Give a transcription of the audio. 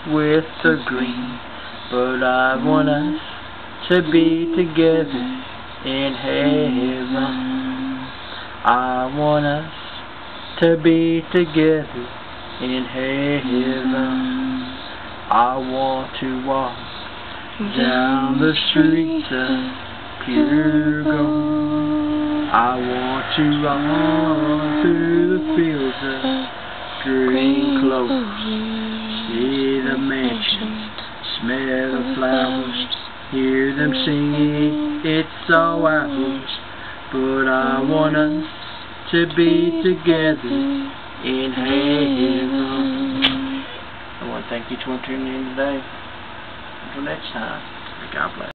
with the green, but I want us to be together in heaven. I want us to be together in heaven. I want to walk down the streets of pure gold. I want to run through the fields of green clover, see the mansions, smell the flowers, hear them singing, it's all ours. But I want us to be together in heaven. I want to thank each one tuning in today. Until next time, God bless.